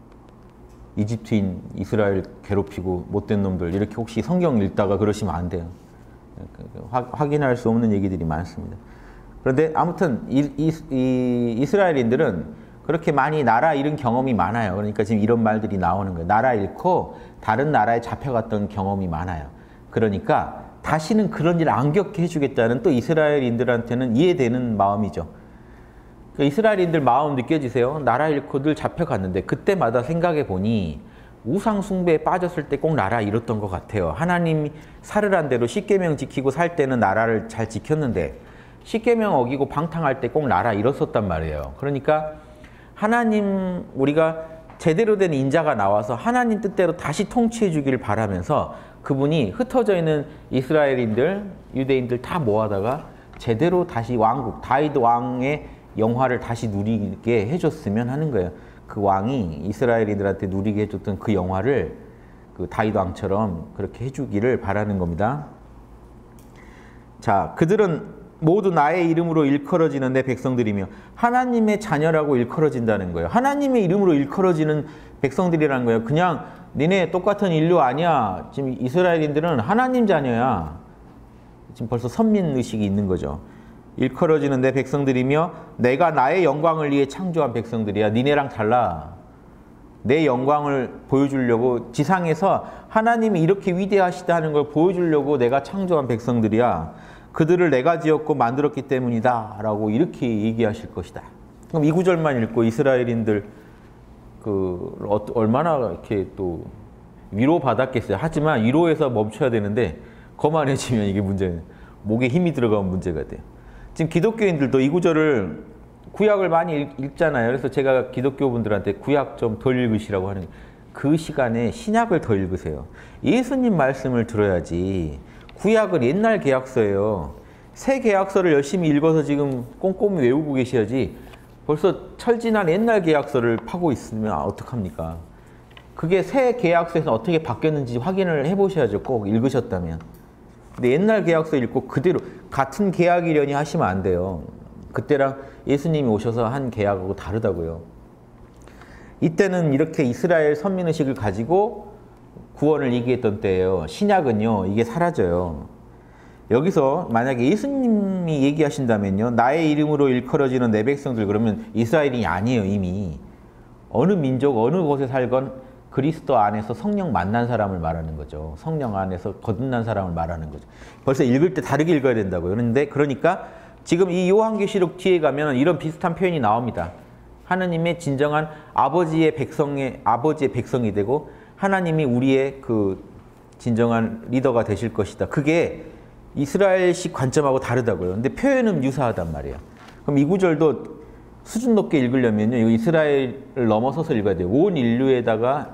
이집트인 이스라엘 괴롭히고 못된 놈들 이렇게 혹시 성경 읽다가 그러시면 안 돼요. 화, 확인할 수 없는 얘기들이 많습니다. 그런데 아무튼 이, 이, 이 이스라엘인들은 그렇게 많이 나라 잃은 경험이 많아요. 그러니까 지금 이런 말들이 나오는 거예요. 나라 잃고 다른 나라에 잡혀갔던 경험이 많아요. 그러니까 다시는 그런 일 안 겪게 해주겠다는 또 이스라엘인들한테는 이해되는 마음이죠. 그 이스라엘인들 마음 느껴지세요? 나라 잃고 늘 잡혀갔는데 그때마다 생각해 보니 우상 숭배에 빠졌을 때 꼭 나라 잃었던 것 같아요. 하나님이 살으란 대로 십계명 지키고 살 때는 나라를 잘 지켰는데 십계명 어기고 방탕할 때 꼭 나라 잃었었단 말이에요. 그러니까 하나님 우리가 제대로 된 인자가 나와서 하나님 뜻대로 다시 통치해 주기를 바라면서 그분이 흩어져 있는 이스라엘인들, 유대인들 다 모아다가 제대로 다시 왕국, 다윗 왕의 영화를 다시 누리게 해줬으면 하는 거예요. 그 왕이 이스라엘인들한테 누리게 해줬던 그 영화를 그 다윗 왕처럼 그렇게 해주기를 바라는 겁니다. 자, 그들은 모두 나의 이름으로 일컬어지는 내 백성들이며 하나님의 자녀라고 일컬어진다는 거예요. 하나님의 이름으로 일컬어지는 백성들이라는 거예요. 그냥 니네 똑같은 인류 아니야. 지금 이스라엘인들은 하나님 자녀야. 지금 벌써 선민의식이 있는 거죠. 일컬어지는 내 백성들이며 내가 나의 영광을 위해 창조한 백성들이야. 니네랑 달라. 내 영광을 보여주려고 지상에서 하나님이 이렇게 위대하시다 하는 걸 보여주려고 내가 창조한 백성들이야. 그들을 내가 지었고 만들었기 때문이다 라고 이렇게 얘기하실 것이다. 그럼 이 구절만 읽고 이스라엘인들 그 얼마나 이렇게 또 위로받았겠어요. 하지만 위로에서 멈춰야 되는데 거만해지면 이게 문제예요. 목에 힘이 들어가면 문제가 돼요. 지금 기독교인들도 이 구절을 구약을 많이 읽잖아요. 그래서 제가 기독교분들한테 구약 좀 덜 읽으시라고 하는 그 시간에 신약을 더 읽으세요. 예수님 말씀을 들어야지. 구약은 옛날 계약서예요. 새 계약서를 열심히 읽어서 지금 꼼꼼히 외우고 계셔야지 벌써 철진한 옛날 계약서를 파고 있으면 어떡합니까? 그게 새 계약서에서 어떻게 바뀌었는지 확인을 해보셔야죠. 꼭 읽으셨다면. 근데 옛날 계약서 읽고 그대로 같은 계약이려니 하시면 안 돼요. 그때랑 예수님이 오셔서 한 계약하고 다르다고요. 이때는 이렇게 이스라엘 선민의식을 가지고 구원을 얘기했던 때예요. 신약은요, 이게 사라져요. 여기서 만약에 예수님이 얘기하신다면요, 나의 이름으로 일컬어지는 내 백성들, 그러면 이스라엘이 아니에요. 이미 어느 민족 어느 곳에 살건 그리스도 안에서 성령 만난 사람을 말하는 거죠. 성령 안에서 거듭난 사람을 말하는 거죠. 벌써 읽을 때 다르게 읽어야 된다고요. 그런데 그러니까 지금 이 요한계시록 뒤에 가면 이런 비슷한 표현이 나옵니다. 하나님의 진정한 아버지의 백성의 아버지의 백성이 되고 하나님이 우리의 그 진정한 리더가 되실 것이다. 그게 이스라엘식 관점하고 다르다고요. 근데 표현은 유사하단 말이에요. 그럼 이 구절도 수준 높게 읽으려면요, 이스라엘을 넘어서서 읽어야 돼요. 온 인류에다가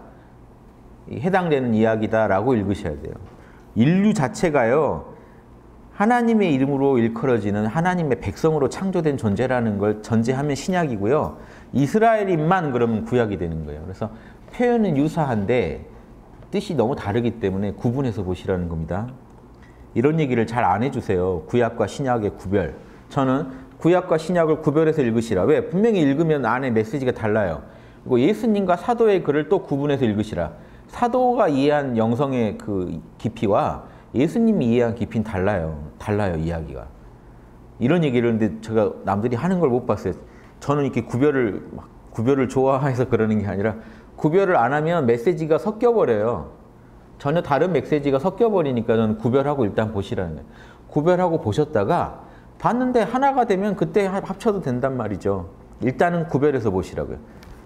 해당되는 이야기다라고 읽으셔야 돼요. 인류 자체가요, 하나님의 이름으로 일컬어지는 하나님의 백성으로 창조된 존재라는 걸 전제하면 신약이고요. 이스라엘인만 그러면 구약이 되는 거예요. 그래서 표현은 유사한데 뜻이 너무 다르기 때문에 구분해서 보시라는 겁니다. 이런 얘기를 잘 안 해주세요. 구약과 신약의 구별. 저는 구약과 신약을 구별해서 읽으시라. 왜? 분명히 읽으면 안에 메시지가 달라요. 그리고 예수님과 사도의 글을 또 구분해서 읽으시라. 사도가 이해한 영성의 그 깊이와 예수님이 이해한 깊이는 달라요. 달라요, 이야기가. 이런 얘기를 근데 제가 남들이 하는 걸 못 봤어요. 저는 이렇게 구별을 막 구별을 좋아해서 그러는 게 아니라 구별을 안 하면 메시지가 섞여버려요. 전혀 다른 메시지가 섞여버리니까 저는 구별하고 일단 보시라는 거예요. 구별하고 보셨다가 봤는데 하나가 되면 그때 합쳐도 된단 말이죠. 일단은 구별해서 보시라고요.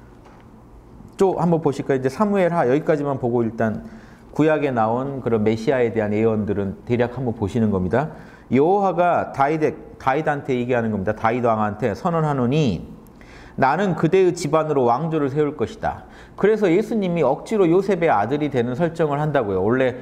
또 한번 보실까요? 이제 사무엘하 여기까지만 보고 일단 구약에 나온 그런 메시아에 대한 예언들은 대략 한번 보시는 겁니다. 여호와가 다윗에, 다윗한테 얘기하는 겁니다. 다윗 왕한테 선언하노니 나는 그대의 집안으로 왕조를 세울 것이다. 그래서 예수님이 억지로 요셉의 아들이 되는 설정을 한다고요. 원래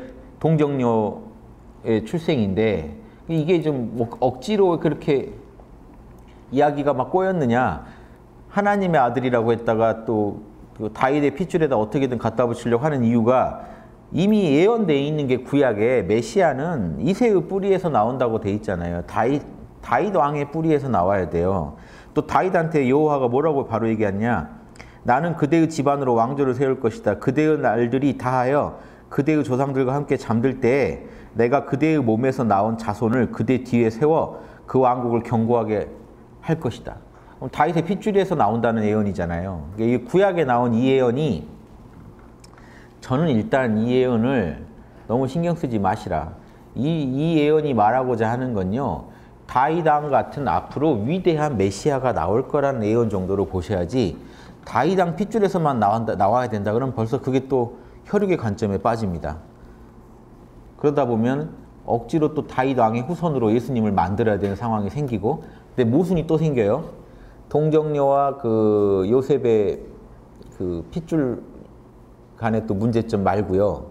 동정녀의 출생인데 이게 좀 뭐 억지로 그렇게 이야기가 막 꼬였느냐. 하나님의 아들이라고 했다가 또 그 다윗의 핏줄에다 어떻게든 갖다 붙이려고 하는 이유가 이미 예언되어 있는 게 구약에 메시아는 이새의 뿌리에서 나온다고 돼 있잖아요. 다윗, 다윗 왕의 뿌리에서 나와야 돼요. 또 다윗한테 여호와가 뭐라고 바로 얘기했냐. 나는 그대의 집안으로 왕조를 세울 것이다. 그대의 날들이 다하여 그대의 조상들과 함께 잠들 때에 내가 그대의 몸에서 나온 자손을 그대 뒤에 세워 그 왕국을 견고하게 할 것이다. 그럼 다윗의 핏줄에서 나온다는 예언이잖아요. 이 구약에 나온 이 예언이, 저는 일단 이 예언을 너무 신경 쓰지 마시라. 이, 이 예언이 말하고자 하는 건요, 다윗 왕 같은 앞으로 위대한 메시아가 나올 거라는 예언 정도로 보셔야지, 다윗 왕 핏줄에서만 나온다, 나와야 된다 그러면 벌써 그게 또 혈육의 관점에 빠집니다. 그러다 보면 억지로 또 다윗 왕의 후손으로 예수님을 만들어야 되는 상황이 생기고, 근데 모순이 또 생겨요. 동정녀와 그 요셉의 그 핏줄 간의 또 문제점 말고요.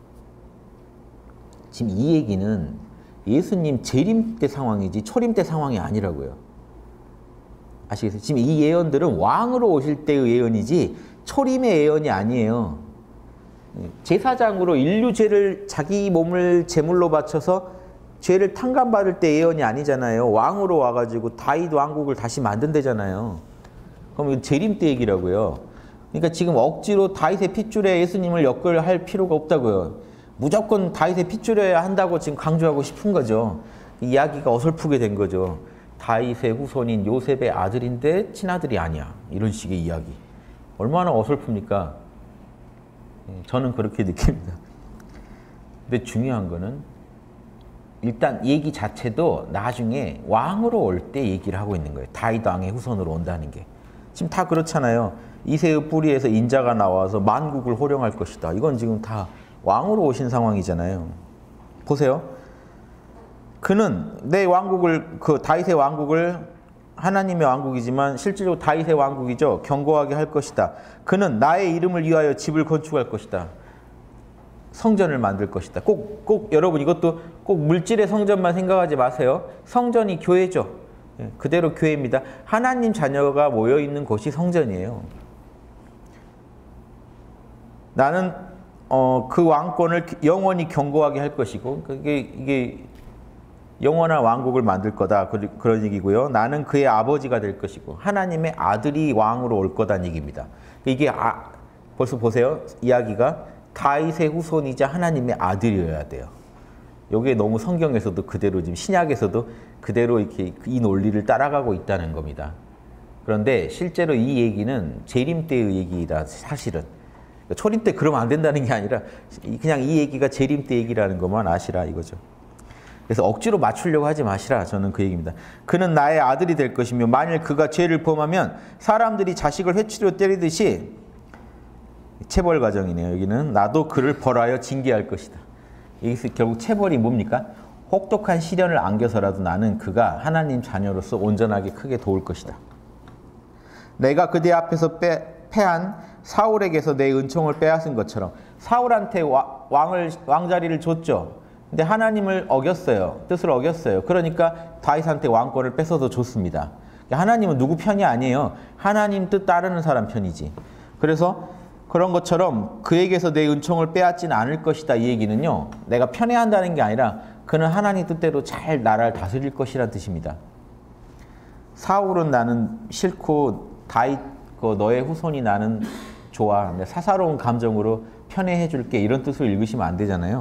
지금 이 얘기는 예수님 재림 때 상황이지 초림 때 상황이 아니라고요. 아시겠어요? 지금 이 예언들은 왕으로 오실 때의 예언이지 초림의 예언이 아니에요. 제사장으로 인류 죄를, 자기 몸을 제물로 바쳐서 죄를 탕감받을 때 예언이 아니잖아요. 왕으로 와가지고 다윗 왕국을 다시 만든대잖아요. 그럼 이거 재림 때 얘기라고요. 그러니까 지금 억지로 다윗의 핏줄에 예수님을 엮을 필요가 없다고요. 무조건 다윗의 핏줄여야 한다고 지금 강조하고 싶은 거죠. 이야기가 어설프게 된 거죠. 다윗의 후손인 요셉의 아들인데 친아들이 아니야. 이런 식의 이야기. 얼마나 어설픕니까? 저는 그렇게 느낍니다. 근데 중요한 거는 일단 얘기 자체도 나중에 왕으로 올 때 얘기를 하고 있는 거예요. 다윗 왕의 후손으로 온다는 게. 지금 다 그렇잖아요. 이새의 뿌리에서 인자가 나와서 만국을 호령할 것이다. 이건 지금 다 왕으로 오신 상황이잖아요. 보세요. 그는 내 왕국을, 그 다윗의 왕국을, 하나님의 왕국이지만 실제로 다윗의 왕국이죠. 견고하게 할 것이다. 그는 나의 이름을 위하여 집을 건축할 것이다. 성전을 만들 것이다. 꼭, 꼭 여러분 이것도 꼭 물질의 성전만 생각하지 마세요. 성전이 교회죠. 그대로 교회입니다. 하나님 자녀가 모여있는 곳이 성전이에요. 나는 어, 그 왕권을 영원히 견고하게 할 것이고, 그게 이게 영원한 왕국을 만들 거다. 그런 얘기고요. 나는 그의 아버지가 될 것이고, 하나님의 아들이 왕으로 올 거다는 얘기입니다. 이게 아, 벌써 보세요. 이야기가 다윗의 후손이자 하나님의 아들이어야 돼요. 이게 너무 성경에서도 그대로, 지금 신약에서도 그대로 이렇게 이 논리를 따라가고 있다는 겁니다. 그런데 실제로 이 얘기는 재림 때의 얘기다, 사실은. 초림 때 그러면 안 된다는 게 아니라 그냥 이 얘기가 재림 때 얘기라는 것만 아시라 이거죠. 그래서 억지로 맞추려고 하지 마시라, 저는 그 얘기입니다. 그는 나의 아들이 될 것이며 만일 그가 죄를 범하면 사람들이 자식을 회초리로 때리듯이, 체벌 과정이네요. 여기는 나도 그를 벌하여 징계할 것이다. 여기서 결국 체벌이 뭡니까? 혹독한 시련을 안겨서라도 나는 그가 하나님 자녀로서 온전하게 크게 도울 것이다. 내가 그대 앞에서 빼, 패한 사울에게서 내 은총을 빼앗은 것처럼, 사울한테 와, 왕을, 왕자리를 줬죠. 근데 하나님을 어겼어요. 뜻을 어겼어요. 그러니까 다윗한테 왕권을 뺏어서 줬습니다. 하나님은 누구 편이 아니에요. 하나님 뜻 따르는 사람 편이지. 그래서 그런 것처럼 그에게서 내 은총을 빼앗지는 않을 것이다. 이 얘기는요, 내가 편애한다는 게 아니라 그는 하나님 뜻대로 잘 나라를 다스릴 것이라는 뜻입니다. 사울은 나는 싫고 다윗 그 너의 후손이 나는 좋아. 사사로운 감정으로 편애해 줄게. 이런 뜻으로 읽으시면 안 되잖아요.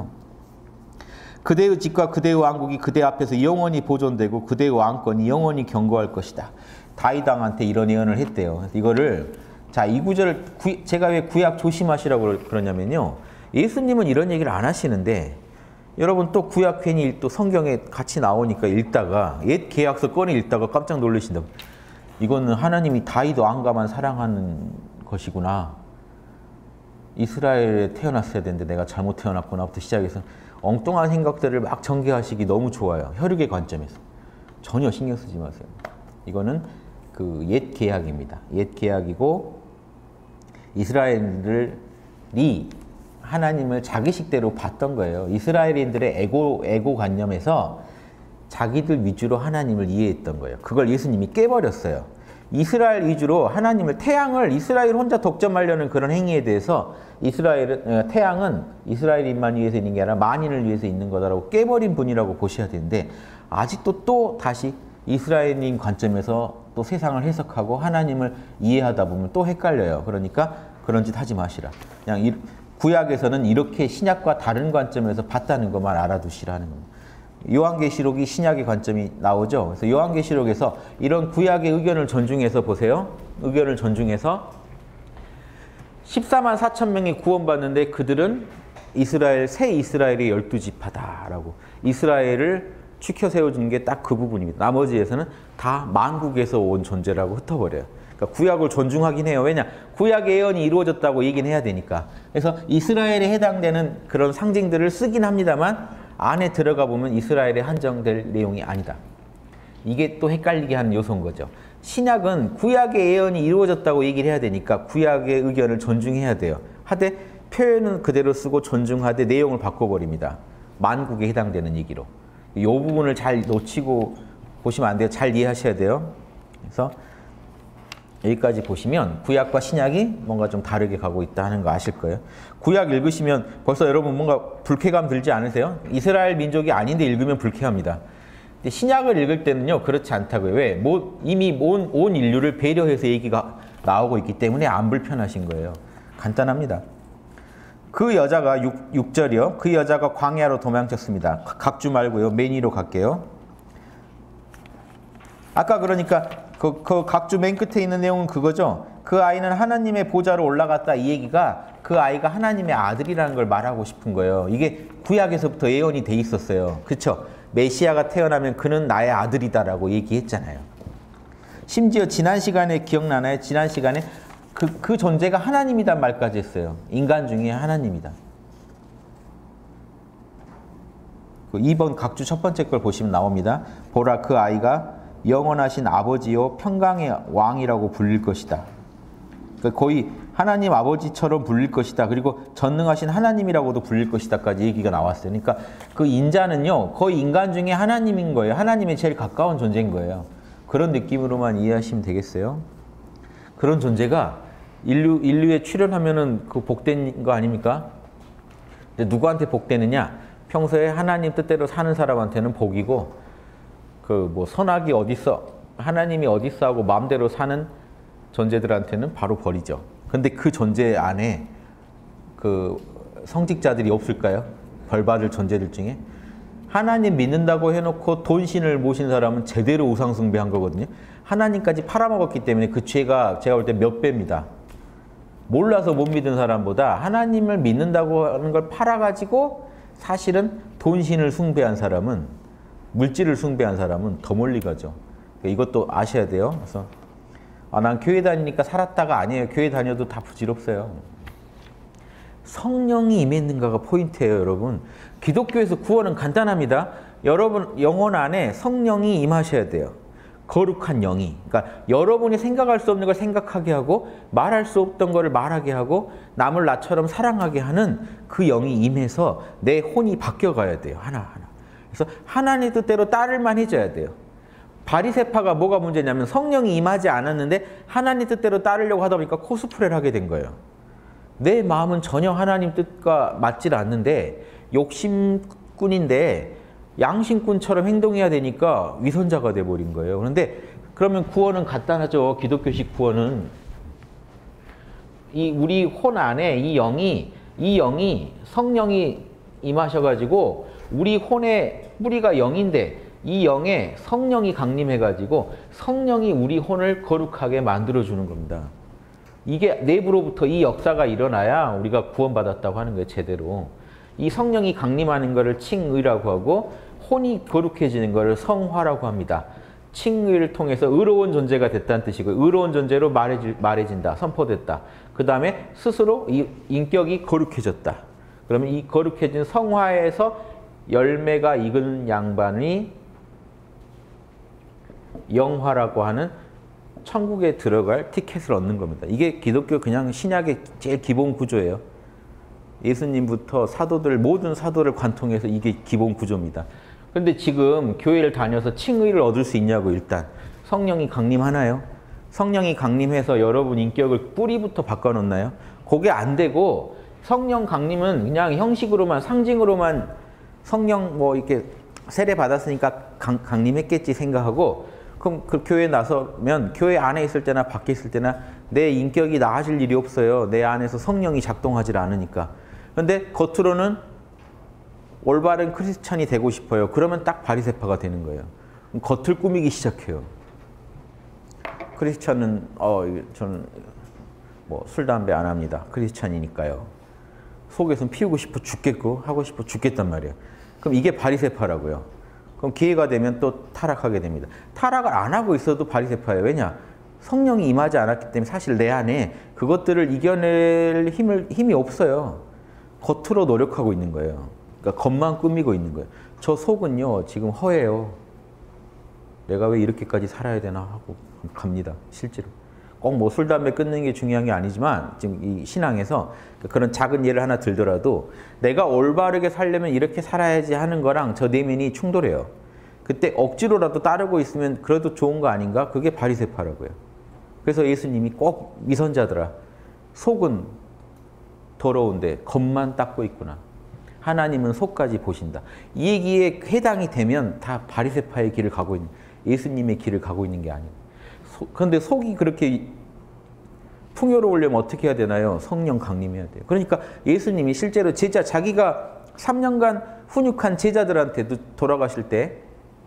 그대의 집과 그대의 왕국이 그대 앞에서 영원히 보존되고 그대의 왕권이 영원히 견고할 것이다. 다윗 왕한테 이런 예언을 했대요. 이거를, 자, 이 구절을 구, 제가 왜 구약 조심하시라고 그러냐면요, 예수님은 이런 얘기를 안 하시는데 여러분 또 구약 괜히 또 성경에 같이 나오니까 읽다가 옛 계약서 꺼내 읽다가 깜짝 놀라신다고. 이거는 하나님이 다윗 왕가만 사랑하는 것이구나. 이스라엘에 태어났어야 되는데 내가 잘못 태어났구나부터 시작해서 엉뚱한 생각들을 막 전개하시기 너무 좋아요. 혈육의 관점에서. 전혀 신경 쓰지 마세요. 이거는 그 옛 계약입니다. 옛 계약이고 이스라엘들이 하나님을 자기식대로 봤던 거예요. 이스라엘인들의 에고, 에고 관념에서 자기들 위주로 하나님을 이해했던 거예요. 그걸 예수님이 깨버렸어요. 이스라엘 위주로 하나님을, 태양을 이스라엘 혼자 독점하려는 그런 행위에 대해서 이스라엘, 태양은 이스라엘인만 위해서 있는 게 아니라 만인을 위해서 있는 거다라고 깨버린 분이라고 보셔야 되는데, 아직도 또 다시 이스라엘인 관점에서 또 세상을 해석하고 하나님을 이해하다 보면 또 헷갈려요. 그러니까 그런 짓 하지 마시라. 그냥 이, 구약에서는 이렇게 신약과 다른 관점에서 봤다는 것만 알아두시라는 겁니다. 요한계시록이 신약의 관점이 나오죠. 그래서 요한계시록에서 이런 구약의 의견을 존중해서 보세요. 의견을 존중해서 십사만 사천 명이 구원받는데 그들은 이스라엘, 새 이스라엘의 열두 지파다라고 이스라엘을 추켜 세워준 게 딱 그 부분입니다. 나머지에서는 다 만국에서 온 존재라고 흩어버려요. 그러니까 구약을 존중하긴 해요. 왜냐? 구약의 예언이 이루어졌다고 얘기는 해야 되니까. 그래서 이스라엘에 해당되는 그런 상징들을 쓰긴 합니다만 안에 들어가 보면 이스라엘에 한정될 내용이 아니다. 이게 또 헷갈리게 하는 요소인 거죠. 신약은 구약의 예언이 이루어졌다고 얘기를 해야 되니까 구약의 의견을 존중해야 돼요. 하되 표현은 그대로 쓰고 존중하되 내용을 바꿔버립니다. 만국에 해당되는 얘기로. 이 부분을 잘 놓치고 보시면 안 돼요. 잘 이해하셔야 돼요. 그래서 여기까지 보시면 구약과 신약이 뭔가 좀 다르게 가고 있다 하는 거 아실 거예요. 구약 읽으시면 벌써 여러분 뭔가 불쾌감 들지 않으세요? 이스라엘 민족이 아닌데 읽으면 불쾌합니다. 근데 신약을 읽을 때는요 그렇지 않다고요. 왜? 뭐 이미 온, 온 인류를 배려해서 얘기가 나오고 있기 때문에 안 불편하신 거예요. 간단합니다. 그 여자가 육 절이요. 그 여자가 광야로 도망쳤습니다. 각주 말고요. 맨 위로 갈게요. 아까 그러니까 그, 그 각주 맨 끝에 있는 내용은 그거죠. 그 아이는 하나님의 보좌로 올라갔다. 이 얘기가 그 아이가 하나님의 아들이라는 걸 말하고 싶은 거예요. 이게 구약에서부터 예언이 돼 있었어요. 그렇죠? 메시아가 태어나면 그는 나의 아들이다라고 얘기했잖아요. 심지어 지난 시간에 기억나나요? 지난 시간에 그, 그 존재가 하나님이란 말까지 했어요. 인간 중에 하나님이다. 그 이 번 각주 첫 번째 걸 보시면 나옵니다. 보라 그 아이가 영원하신 아버지요 평강의 왕이라고 불릴 것이다. 그러니까 거의 하나님 아버지처럼 불릴 것이다. 그리고 전능하신 하나님이라고도 불릴 것이다까지 얘기가 나왔어요. 그러니까 그 인자는요 거의 인간 중에 하나님인 거예요. 하나님의 제일 가까운 존재인 거예요. 그런 느낌으로만 이해하시면 되겠어요. 그런 존재가 인류, 인류에 출현하면은 그 복된 거 아닙니까? 근데 누구한테 복되느냐? 평소에 하나님 뜻대로 사는 사람한테는 복이고 그 뭐 선악이 어딨어? 하나님이 어딨어? 하고 마음대로 사는 존재들한테는 바로 벌이죠. 근데 그 존재 안에 그 성직자들이 없을까요? 벌 받을 존재들 중에? 하나님 믿는다고 해놓고 돈신을 모신 사람은 제대로 우상숭배한 거거든요. 하나님까지 팔아먹었기 때문에 그 죄가 제가 볼 때 몇 배입니다. 몰라서 못 믿은 사람보다 하나님을 믿는다고 하는 걸 팔아가지고 사실은 돈신을 숭배한 사람은, 물질을 숭배한 사람은 더 멀리 가죠. 이것도 아셔야 돼요. 그래서 아, 난 교회 다니니까 살았다가 아니에요. 교회 다녀도 다 부질없어요. 성령이 임했는가가 포인트예요, 여러분. 기독교에서 구원은 간단합니다. 여러분 영혼 안에 성령이 임하셔야 돼요. 거룩한 영이. 그러니까 여러분이 생각할 수 없는 걸 생각하게 하고 말할 수 없던 거를 말하게 하고 남을 나처럼 사랑하게 하는 그 영이 임해서 내 혼이 바뀌어가야 돼요. 하나하나. 그래서 하나님 뜻대로 따를만 해줘야 돼요. 바리새파가 뭐가 문제냐면 성령이 임하지 않았는데 하나님 뜻대로 따르려고 하다 보니까 코스프레를 하게 된 거예요. 내 마음은 전혀 하나님 뜻과 맞질 않는데 욕심꾼인데 양심꾼처럼 행동해야 되니까 위선자가 돼버린 거예요. 그런데 그러면 구원은 간단하죠. 기독교식 구원은 이 우리 혼 안에 이 영이 이 영이 성령이 임하셔가지고 우리 혼의 뿌리가 영인데 이 영에 성령이 강림해가지고 성령이 우리 혼을 거룩하게 만들어주는 겁니다. 이게 내부로부터 이 역사가 일어나야 우리가 구원받았다고 하는 거예요. 제대로. 이 성령이 강림하는 것을 칭의라고 하고 혼이 거룩해지는 것을 성화라고 합니다. 칭의를 통해서 의로운 존재가 됐다는 뜻이고 의로운 존재로 말해지, 말해진다. 선포됐다. 그 다음에 스스로 이 인격이 거룩해졌다. 그러면 이 거룩해진 성화에서 열매가 익은 양반이 영화라고 하는 천국에 들어갈 티켓을 얻는 겁니다. 이게 기독교 그냥 신약의 제일 기본 구조예요. 예수님부터 사도들 모든 사도를 관통해서 이게 기본 구조입니다. 그런데 지금 교회를 다녀서 칭의를 얻을 수 있냐고. 일단 성령이 강림하나요? 성령이 강림해서 여러분 인격을 뿌리부터 바꿔놓나요? 그게 안 되고 성령 강림은 그냥 형식으로만 상징으로만 성령 뭐 이렇게 세례 받았으니까 강, 강림했겠지 생각하고 그럼 그 교회에 나서면 교회 안에 있을 때나 밖에 있을 때나 내 인격이 나아질 일이 없어요. 내 안에서 성령이 작동하지 않으니까. 그런데 겉으로는 올바른 크리스찬이 되고 싶어요. 그러면 딱 바리새파가 되는 거예요. 겉을 꾸미기 시작해요. 크리스찬은 어 저는 뭐 술 담배 안 합니다. 크리스찬이니까요. 속에서는 피우고 싶어 죽겠고 하고 싶어 죽겠단 말이에요. 그럼 이게 바리새파라고요. 그럼 기회가 되면 또 타락하게 됩니다. 타락을 안 하고 있어도 바리새파예요. 왜냐? 성령이 임하지 않았기 때문에 사실 내 안에 그것들을 이겨낼 힘을, 힘이 없어요. 겉으로 노력하고 있는 거예요. 그러니까 겉만 꾸미고 있는 거예요. 저 속은요 지금 허해요. 내가 왜 이렇게까지 살아야 되나 하고 갑니다. 실제로. 꼭 뭐 술, 담배 끊는 게 중요한 게 아니지만 지금 이 신앙에서 그런 작은 예를 하나 들더라도 내가 올바르게 살려면 이렇게 살아야지 하는 거랑 저 내면이 충돌해요. 그때 억지로라도 따르고 있으면 그래도 좋은 거 아닌가? 그게 바리새파라고요. 그래서 예수님이 꼭 위선자들아 속은 더러운데 겉만 닦고 있구나. 하나님은 속까지 보신다. 이 얘기에 해당이 되면 다 바리새파의 길을 가고 있는 예수님의 길을 가고 있는 게 아니에요. 그런데 속이 그렇게 풍요로우려면 어떻게 해야 되나요? 성령 강림해야 돼요. 그러니까 예수님이 실제로 제자 자기가 삼 년간 훈육한 제자들한테도 돌아가실 때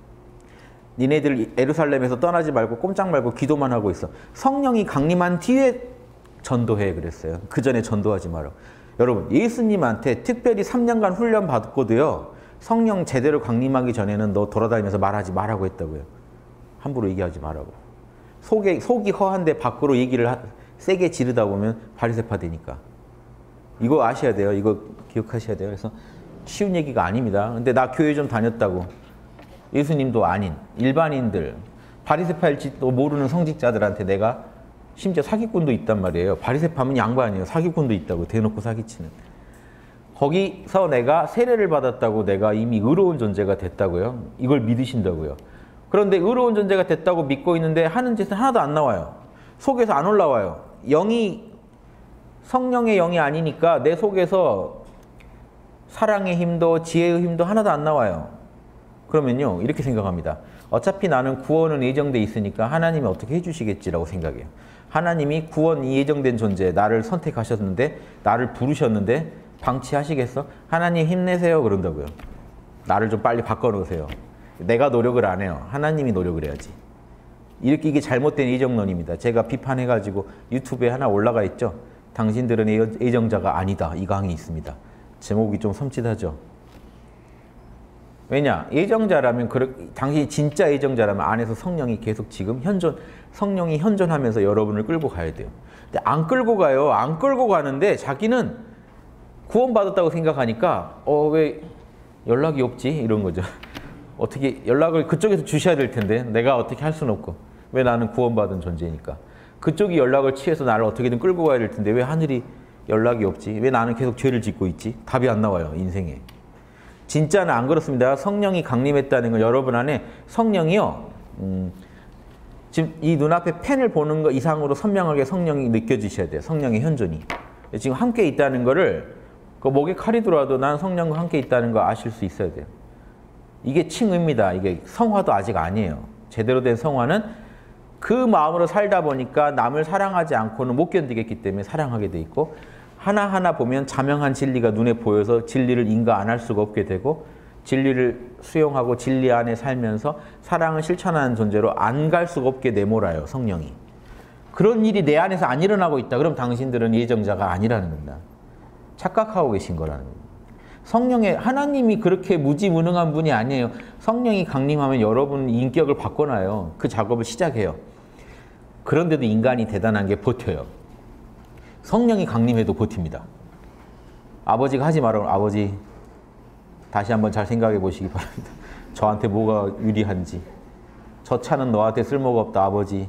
니네들 예루살렘에서 떠나지 말고 꼼짝 말고 기도만 하고 있어. 성령이 강림한 뒤에 전도해 그랬어요. 그 전에 전도하지 마라. 여러분 예수님한테 특별히 삼 년간 훈련 받고도요. 성령 제대로 강림하기 전에는 너 돌아다니면서 말하지 말라고 했다고요. 함부로 얘기하지 말라고. 속에, 속이 허한데 밖으로 얘기를 하, 세게 지르다 보면 바리새파 되니까. 이거 아셔야 돼요. 이거 기억하셔야 돼요. 그래서 쉬운 얘기가 아닙니다. 근데 나 교회 좀 다녔다고. 예수님도 아닌 일반인들, 바리새파일지도 모르는 성직자들한테 내가 심지어 사기꾼도 있단 말이에요. 바리새파면 양반이에요. 사기꾼도 있다고 대놓고 사기치는. 거기서 내가 세례를 받았다고 내가 이미 의로운 존재가 됐다고요. 이걸 믿으신다고요. 그런데 의로운 존재가 됐다고 믿고 있는데 하는 짓은 하나도 안 나와요. 속에서 안 올라와요. 영이 성령의 영이 아니니까 내 속에서 사랑의 힘도 지혜의 힘도 하나도 안 나와요. 그러면요 이렇게 생각합니다. 어차피 나는 구원은 예정돼 있으니까 하나님이 어떻게 해주시겠지라고 생각해요. 하나님이 구원이 예정된 존재, 나를 선택하셨는데 나를 부르셨는데 방치하시겠어? 하나님 힘내세요 그런다고요. 나를 좀 빨리 바꿔놓으세요. 내가 노력을 안 해요. 하나님이 노력을 해야지. 이렇게 이게 잘못된 예정론입니다. 제가 비판해가지고 유튜브에 하나 올라가 있죠. 당신들은 예정자가 아니다. 이 강의 있습니다. 제목이 좀 섬찟하죠. 왜냐? 예정자라면 당신이 진짜 예정자라면 안에서 성령이 계속 지금 현존 성령이 현존하면서 여러분을 끌고 가야 돼요. 근데 안 끌고 가요. 안 끌고 가는데 자기는 구원받았다고 생각하니까 어, 왜 연락이 없지? 이런 거죠. 어떻게 연락을 그쪽에서 주셔야 될 텐데 내가 어떻게 할 수는 없고 왜 나는 구원받은 존재니까 그쪽이 연락을 취해서 나를 어떻게든 끌고 가야 될 텐데 왜 하늘이 연락이 없지? 왜 나는 계속 죄를 짓고 있지? 답이 안 나와요. 인생에. 진짜는 안 그렇습니다. 성령이 강림했다는 건 여러분 안에 성령이요. 음, 지금 이 눈앞에 펜을 보는 거 이상으로 선명하게 성령이 느껴지셔야 돼요. 성령의 현존이. 지금 함께 있다는 거를 그 목에 칼이 들어와도 난 성령과 함께 있다는 거 아실 수 있어야 돼요. 이게 칭의입니다. 이게 성화도 아직 아니에요. 제대로 된 성화는 그 마음으로 살다 보니까 남을 사랑하지 않고는 못 견디겠기 때문에 사랑하게 돼 있고 하나하나 보면 자명한 진리가 눈에 보여서 진리를 인가 안 할 수가 없게 되고 진리를 수용하고 진리 안에 살면서 사랑을 실천하는 존재로 안 갈 수가 없게 내몰아요. 성령이. 그런 일이 내 안에서 안 일어나고 있다. 그럼 당신들은 예정자가 아니라는 겁니다. 착각하고 계신 거라는 겁니다. 성령의 하나님이 그렇게 무지무능한 분이 아니에요. 성령이 강림하면 여러분 인격을 바꿔놔요. 그 작업을 시작해요. 그런데도 인간이 대단한 게 버텨요. 성령이 강림해도 버팁니다. 아버지가 하지 말라고 아버지 다시 한번 잘 생각해 보시기 바랍니다. 저한테 뭐가 유리한지. 저 차는 너한테 쓸모가 없다 아버지.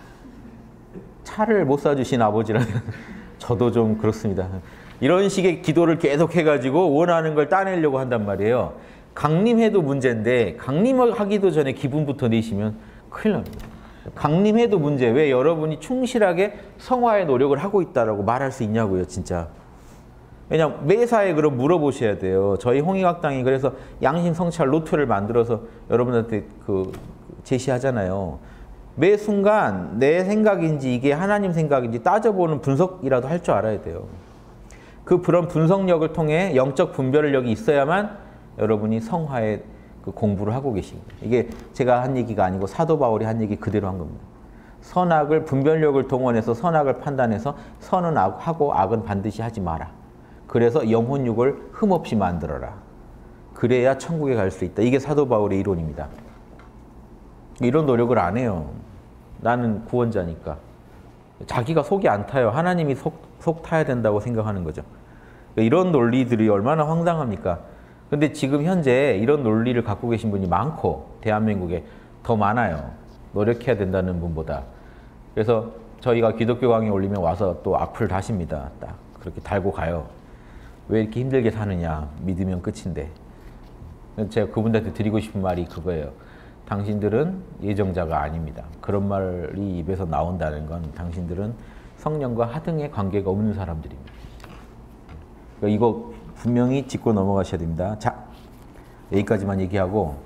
차를 못 사주신 아버지라면 저도 좀 그렇습니다. 이런 식의 기도를 계속 해가지고 원하는 걸 따내려고 한단 말이에요. 강림해도 문제인데 강림을 하기도 전에 기분부터 내시면 큰일 납니다. 강림해도 문제. 왜 여러분이 충실하게 성화의 노력을 하고 있다라고 말할 수 있냐고요, 진짜. 왜냐면 매사에 그럼 물어보셔야 돼요. 저희 홍익학당이 그래서 양심 성찰 노트를 만들어서 여러분한테 그 제시하잖아요. 매 순간 내 생각인지 이게 하나님 생각인지 따져보는 분석이라도 할 줄 알아야 돼요. 그 그런 분석력을 통해 영적 분별력이 있어야만 여러분이 성화의 그 공부를 하고 계신 거예요. 이게 제가 한 얘기가 아니고 사도 바울이 한 얘기 그대로 한 겁니다. 선악을 분별력을 동원해서 선악을 판단해서 선은 하고 악은 반드시 하지 마라. 그래서 영혼육을 흠없이 만들어라. 그래야 천국에 갈 수 있다. 이게 사도 바울의 이론입니다. 이런 노력을 안 해요. 나는 구원자니까. 자기가 속이 안 타요. 하나님이 속, 속 타야 된다고 생각하는 거죠. 이런 논리들이 얼마나 황당합니까? 근데 지금 현재 이런 논리를 갖고 계신 분이 많고 대한민국에 더 많아요. 노력해야 된다는 분보다. 그래서 저희가 기독교 강의 올리면 와서 또 악플 다십니다. 딱 그렇게 달고 가요. 왜 이렇게 힘들게 사느냐. 믿으면 끝인데. 제가 그분들한테 드리고 싶은 말이 그거예요. 당신들은 예정자가 아닙니다. 그런 말이 입에서 나온다는 건 당신들은 성령과 하등의 관계가 없는 사람들입니다. 그러니까 이거 분명히 짚고 넘어가셔야 됩니다. 자, 여기까지만 얘기하고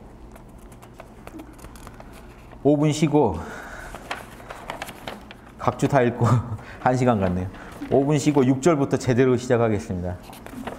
오 분 쉬고 각주 다 읽고 한 시간 갔네요. 오 분 쉬고 육 절부터 제대로 시작하겠습니다.